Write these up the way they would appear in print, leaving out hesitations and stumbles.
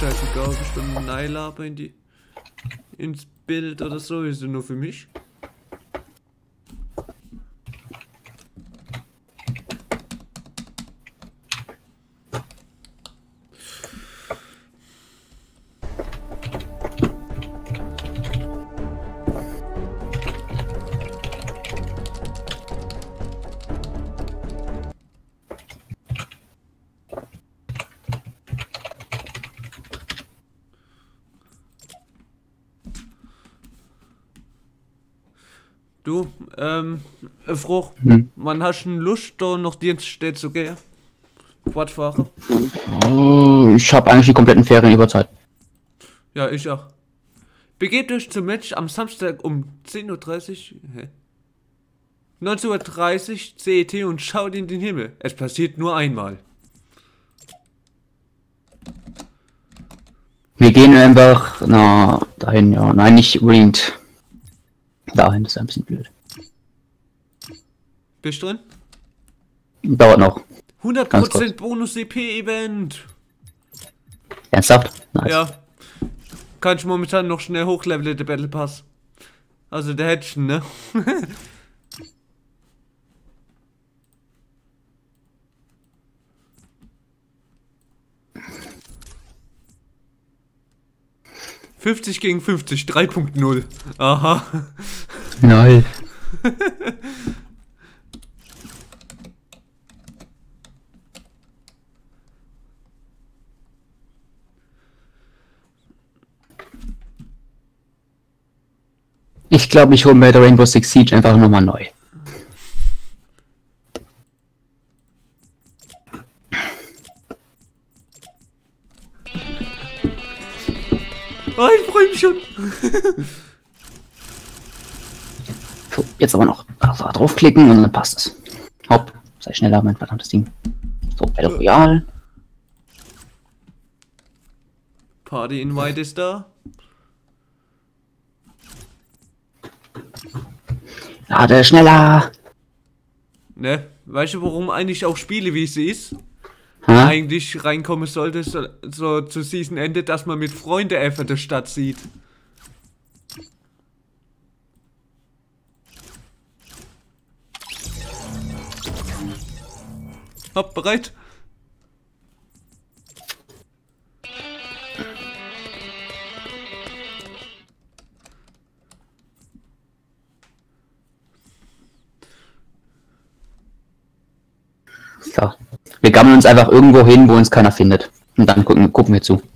scheißegal, ob ich dann Neilaber ins Bild oder so, ist nur für mich. Du, Frucht, wann hast du Lust, da noch Dienststelle zu gehen? Quadfahrer? Oh, ich habe eigentlich die kompletten Ferien über Zeit. Ja, ich auch. Begebt euch zum Match am Samstag um 10:30 Uhr, 19:30 Uhr CET und schaut in den Himmel. Es passiert nur einmal. Wir gehen einfach dahin, ja. Nein, nicht unbedingt dahin, das ist ein bisschen blöd. Bist du drin? Dauert noch. 100% Bonus-EP-Event. Ernsthaft? Nice. Ja. Kann ich momentan noch schnell hochleveln, der Battle Pass. Also der Hatchen, ne? ...50 gegen 50, 3.0. Aha. Nein. Ich glaube, ich hole mir der Rainbow Six Siege einfach nochmal neu. Oh, ich freue mich schon. So, jetzt aber noch draufklicken und dann passt es. Hopp, sei schneller, mein verdammtes Ding. So, Battle Royale. Party Invite ist da. Lade schneller. Ne, weißt du, warum eigentlich auch Spiele wie sie ist? Ha? Eigentlich reinkommen sollte, so zu Season Ende, dass man mit Freunden einfach die Stadt sieht. Hopp, bereit? So. Wir gammeln uns einfach irgendwo hin, wo uns keiner findet. Und dann gucken wir zu.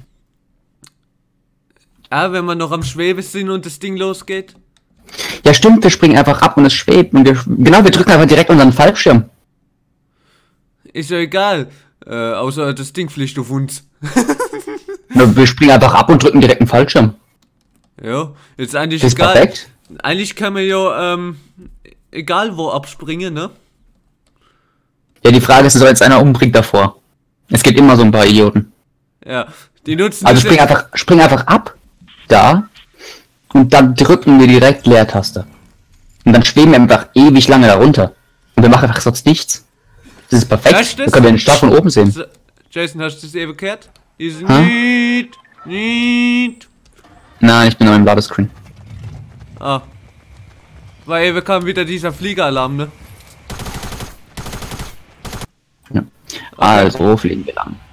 Ah, wenn wir noch am Schweben sind und das Ding losgeht. Ja stimmt, wir springen einfach ab und es schwebt. Und wir drücken einfach direkt unseren Fallschirm. Ist ja egal. Außer das Ding fliegt auf uns. Wir springen einfach ab und drücken direkt einen Fallschirm. Ja, jetzt eigentlich Das ist egal. perfekt. Eigentlich kann man ja, egal wo abspringen, ne? Ja, die Frage ist, soll jetzt einer umbringt davor? Es gibt immer so ein paar Idioten. Ja, die nutzen Also das spring einfach ab, da, und dann drücken wir direkt Leertaste. Und dann schweben wir einfach ewig lange darunter. Und wir machen einfach sonst nichts. Das ist perfekt. Hast du Da das? können wir den Start von oben sehen. Jason, hast du das eben gehört? Ist Hä? nicht. Nein, ich bin noch im Ladescreen. Ah. Weil eben kam wieder dieser Fliegeralarm, ne? Ja. Also fliegen wir lang.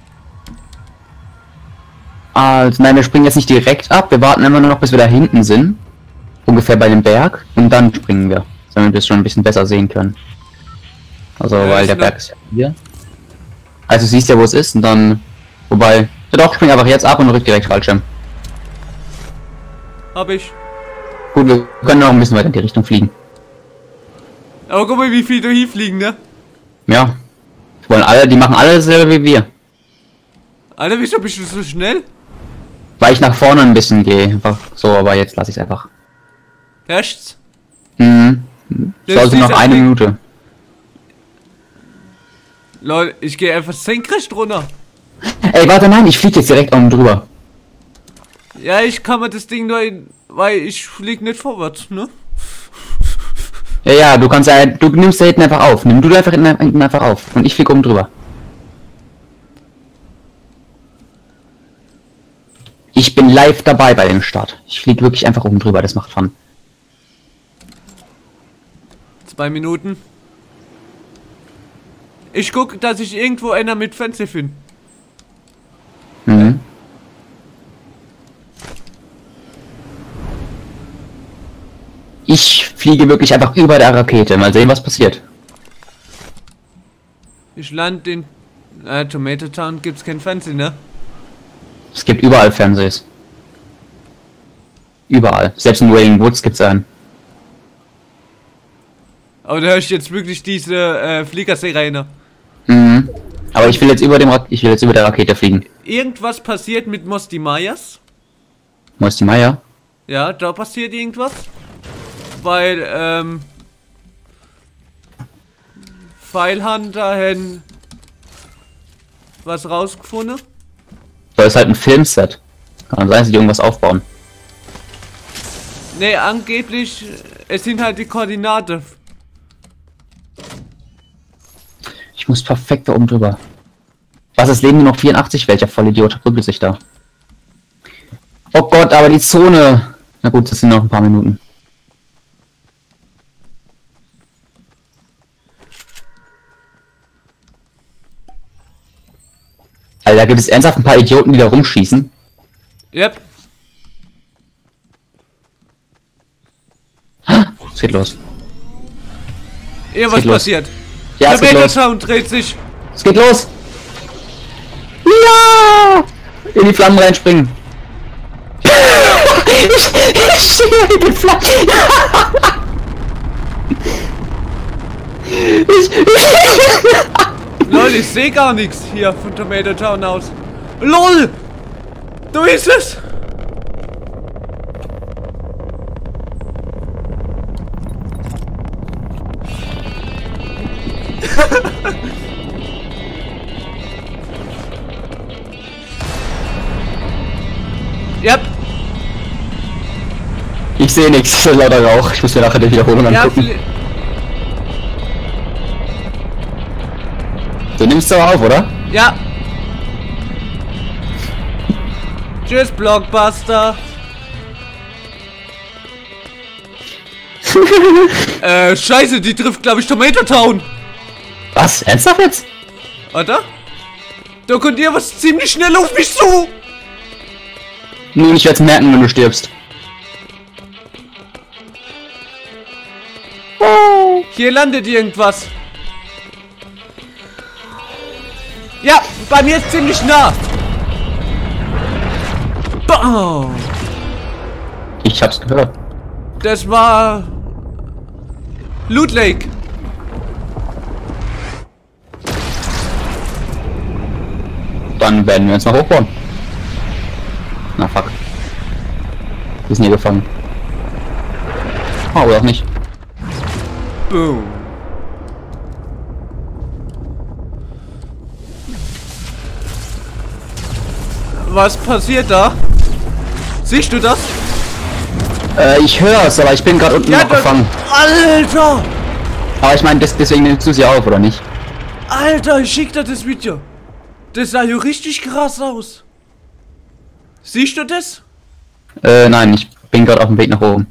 Also, nein, wir springen jetzt nicht direkt ab. Wir warten immer nur noch, bis wir da hinten sind. Ungefähr bei dem Berg. Und dann springen wir. Damit wir es schon ein bisschen besser sehen können. Also, Ja, weil ist der noch- Berg ist ja hier. Also, du siehst ja, wo es ist. Und dann. Wobei. Ja doch, spring einfach jetzt ab und rück direkt Fallschirm. Hab ich. Gut, wir können noch ein bisschen weiter in die Richtung fliegen. Aber guck mal, wie viel da hinfliegen, ne? Ja. Die machen alle dasselbe wie wir. Alter, wieso bist du so schnell? Weil ich nach vorne ein bisschen gehe. Einfach so, aber jetzt lasse ich es einfach. Herrscht's? Mhm. Das Also ist noch dieser eine Flieg- Minute. Leute, ich gehe einfach senkrecht runter. Ey, warte, nein, ich fliege jetzt direkt oben drüber. Ja, ich kann mir das Ding nur weil ich flieg nicht vorwärts, ne? Ja, ja, du nimmst da hinten einfach auf. Nimm du einfach hinten einfach auf. Und ich fliege oben drüber. Ich bin live dabei bei dem Start. Ich fliege wirklich einfach oben drüber, das macht Fun. 2 Minuten. Ich gucke, dass ich irgendwo einer mit Fenster finde. Mhm. Ich fliege wirklich einfach über der Rakete. Mal sehen, was passiert. Ich lande in Tomato Town, gibt's kein Fernsehen, ne? Es gibt überall Fernsehs. Überall. Selbst in Wailing Woods gibt's einen. Aber da höre ich jetzt wirklich diese Fliegersirene. Mhm. Aber ich will jetzt über der Rakete fliegen. Irgendwas passiert mit Mosti Myers. Mosti Meier? Ja, da passiert irgendwas. Weil, Pfeilhunter haben was rausgefunden. Da ist halt ein Filmset. Kann sein, dass die irgendwas aufbauen. Ne, angeblich, es sind halt die Koordinate. Ich muss perfekt da oben drüber. Was, es leben nur noch 84? Welcher Vollidiot prügelt sich da? Oh Gott, aber die Zone. Na gut, das sind noch ein paar Minuten. Also da gibt es ernsthaft ein paar Idioten, die da rumschießen. Yep. Es geht los. Irgendwas geht los. passiert. Ja, es Der geht los. Sound dreht sich. Es geht los. Ja! In die Flammen reinspringen. ich stehe in den Flammen. Lol, ich sehe gar nichts hier von Tomato Town aus. LOL! Du ist es! Yep. Ich sehe nichts, lauter Rauch. Ich muss mir nachher die Wiederholung Ja, angucken. Du nimmst aber auf, oder? ja. Tschüss, Blockbuster. Scheiße, die trifft, glaube ich, Tomato Town. Was? Ernsthaft jetzt? Oder? Da kommt ihr was ziemlich schnell auf mich zu. Nun, ich werde es merken, wenn du stirbst. Hier landet irgendwas. Ja, bei mir ist ziemlich nah. Bam. Ich hab's gehört. Das war Loot Lake. Dann werden wir uns noch hochbauen. Na fuck. Wir sind hier gefangen. Oh, oder auch nicht. Boom. Was passiert da? Siehst du das? Ich hör's, aber ich bin gerade unten noch gefangen. Alter! Aber ich meine, deswegen nimmst du sie auf, oder nicht? Alter, ich schick dir das Video. Das sah ja richtig krass aus. Siehst du das? Nein, ich bin gerade auf dem Weg nach oben.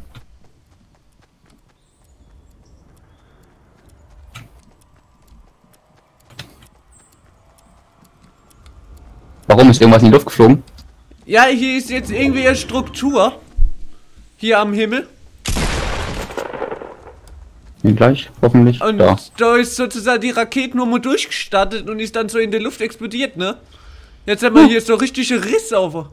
Warum ist irgendwas in die Luft geflogen? Ja, hier ist jetzt irgendwie eine Struktur. Hier am Himmel. Hier gleich, hoffentlich. Und Da. da ist sozusagen die Raketennummer durchgestartet und ist dann so in der Luft explodiert, ne? Jetzt haben wir hier so richtige Risse auf.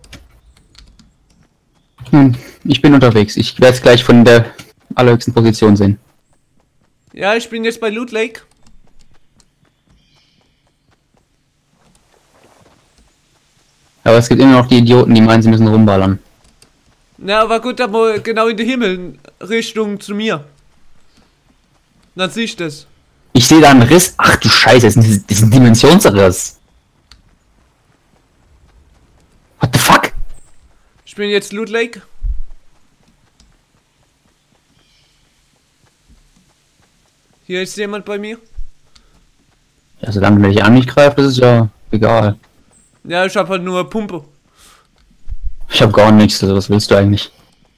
Ich bin unterwegs. Ich werde es gleich von der allerhöchsten Position sehen. Ja, ich bin jetzt bei Loot Lake. Aber es gibt immer noch die Idioten, die meinen, sie müssen rumballern. Na, aber gut, aber genau in den Himmel, Richtung zu mir. Dann sehe ich das. Ich sehe da einen Riss. Ach du Scheiße, das ist ein Dimensionsriss. What the fuck? Ich bin jetzt Loot Lake. Hier ist jemand bei mir. Ja, solange der dich an mich greift, ist es ja egal. Ja, ich habe halt nur Pumpe. Ich habe gar nichts, also was willst du eigentlich?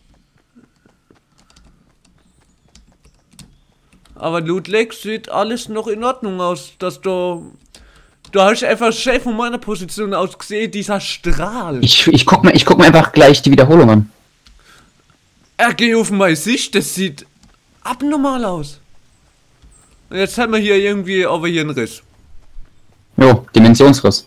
Aber Loot Lake sieht alles noch in Ordnung aus, dass du... Du hast einfach schnell von meiner Position aus gesehen, dieser Strahl. Ich guck mir einfach gleich die Wiederholung an. Geh auf meine Sicht, das sieht abnormal aus. Und jetzt haben wir hier irgendwie aber hier einen Riss. Jo, Dimensionsriss.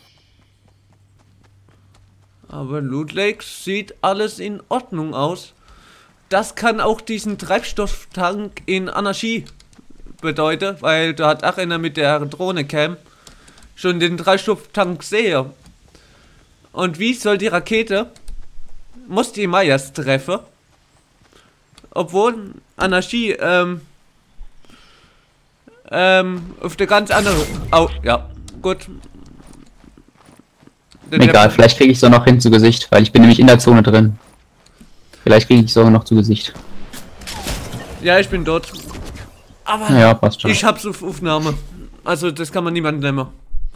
Aber Loot Lake sieht alles in Ordnung aus. Das kann auch diesen Treibstofftank in Anarchie bedeuten, weil da hat auch einer mit der Drohne Cam schon den Treibstofftank gesehen. Und wie soll die Rakete? Muss die Mayas treffen? Obwohl Anarchie auf der ganz andere... Oh, ja, gut. Egal, vielleicht kriege ich so noch hin zu Gesicht, weil ich bin nämlich in der Zone drin. Vielleicht kriege ich so noch zu Gesicht. Ja, ich bin dort. Aber ja, passt schon. Ich hab's auf Aufnahme. Also das kann man niemandem nehmen.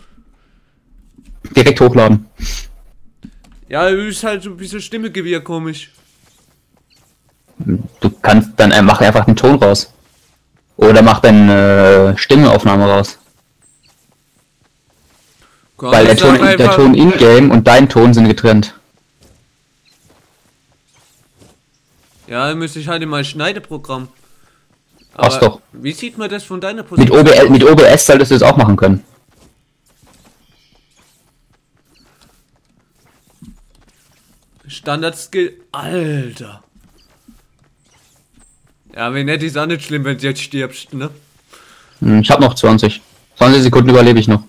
Direkt hochladen. Ja, ist halt so ein bisschen Stimmegewirr komisch. Du kannst dann mach einfach den Ton raus. Oder mach dann Stimmeaufnahme raus. Gott, weil der Ton in-game und dein Ton sind getrennt. Ja, dann müsste ich halt in mein Schneideprogramm. Passt doch. Wie sieht man das von deiner Position aus? Mit OBS solltest du es auch machen können. Standard-Skill. Alter. Ja, wenn nicht, ist auch nicht schlimm, wenn du jetzt stirbst, ne? Ich hab noch 20. 20 Sekunden überlebe ich noch.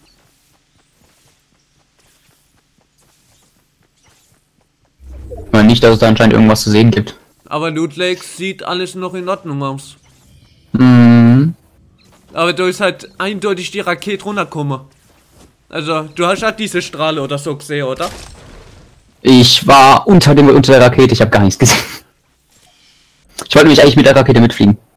Nicht, dass es da anscheinend irgendwas zu sehen gibt. Aber Loot Lake sieht alles noch in Ordnung aus. Mhm. Aber da ist halt eindeutig die Rakete runtergekommen. Also, du hast halt diese Strahle oder so gesehen, oder? Ich war unter der Rakete, ich habe gar nichts gesehen. Ich wollte nämlich eigentlich mit der Rakete mitfliegen.